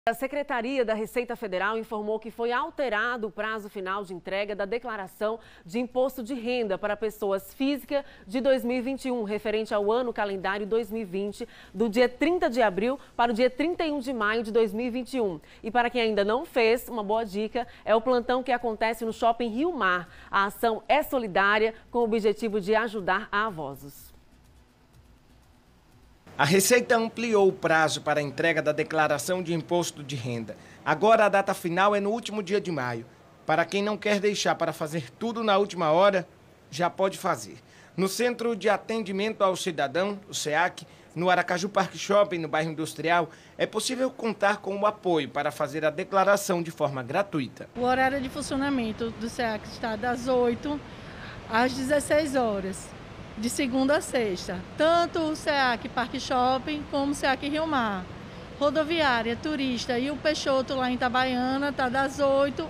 A Secretaria da Receita Federal informou que foi alterado o prazo final de entrega da declaração de imposto de renda para pessoas físicas de 2021, referente ao ano calendário 2020, do dia 30 de abril para o dia 31 de maio de 2021. E para quem ainda não fez, uma boa dica é o plantão que acontece no Shopping Rio Mar. A ação é solidária com o objetivo de ajudar avósos. A Receita ampliou o prazo para a entrega da declaração de imposto de renda. Agora a data final é no último dia de maio. Para quem não quer deixar para fazer tudo na última hora, já pode fazer. No Centro de Atendimento ao Cidadão, o SEAC, no Aracaju Parque Shopping, no bairro Industrial, é possível contar com o apoio para fazer a declaração de forma gratuita. O horário de funcionamento do SEAC está das 8 às 16 horas. De segunda a sexta, tanto o SEAC Parque Shopping como o SEAC Rio Mar. Rodoviária, turista e o Peixoto lá em Itabaiana está das 8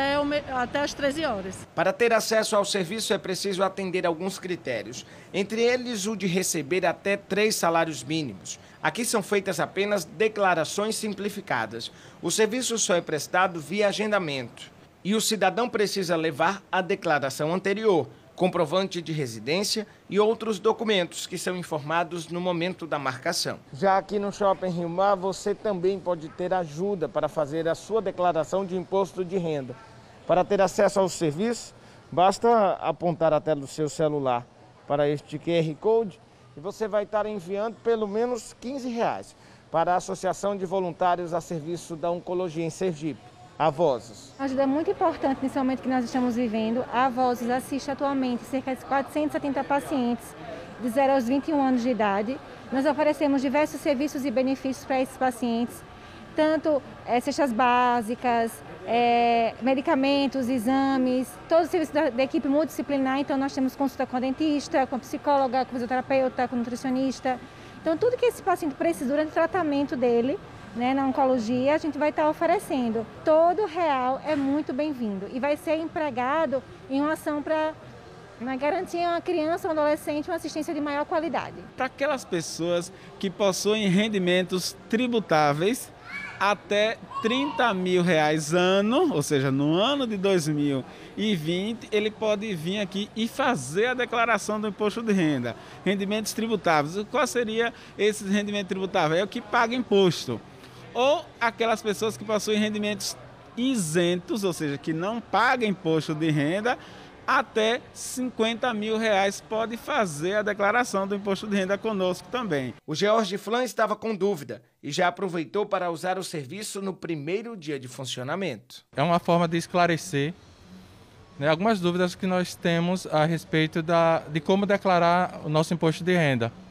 até as 13 horas. Para ter acesso ao serviço é preciso atender alguns critérios, entre eles o de receber até 3 salários mínimos. Aqui são feitas apenas declarações simplificadas. O serviço só é prestado via agendamento e o cidadão precisa levar a declaração anterior, comprovante de residência e outros documentos que são informados no momento da marcação. Já aqui no Shopping Rio Mar, você também pode ter ajuda para fazer a sua declaração de imposto de renda. Para ter acesso ao serviço, basta apontar a tela do seu celular para este QR Code e você vai estar enviando pelo menos R$15 para a Associação de Voluntários a Serviço da Oncologia em Sergipe. A Avósos. Uma ajuda muito importante nesse momento que nós estamos vivendo. A Avósos assiste atualmente cerca de 470 pacientes de 0 aos 21 anos de idade. Nós oferecemos diversos serviços e benefícios para esses pacientes, tanto cestas básicas, medicamentos, exames, todos os serviços da equipe multidisciplinar. Então nós temos consulta com a dentista, com a psicóloga, com o fisioterapeuta, com o nutricionista. Então tudo que esse paciente precisa durante o tratamento dele, na oncologia, a gente vai estar oferecendo. Todo real é muito bem-vindo e vai ser empregado em uma ação para garantir a uma criança ou um adolescente uma assistência de maior qualidade. Para aquelas pessoas que possuem rendimentos tributáveis até R$30 mil ano, ou seja, no ano de 2020, ele pode vir aqui e fazer a declaração do imposto de renda. Rendimentos tributáveis. Qual seria esse rendimento tributável? É o que paga imposto. Ou aquelas pessoas que possuem rendimentos isentos, ou seja, que não pagam imposto de renda, até R$50 mil pode fazer a declaração do imposto de renda conosco também. O George Flan estava com dúvida e já aproveitou para usar o serviço no primeiro dia de funcionamento. É uma forma de esclarecer algumas dúvidas que nós temos a respeito de como declarar o nosso imposto de renda.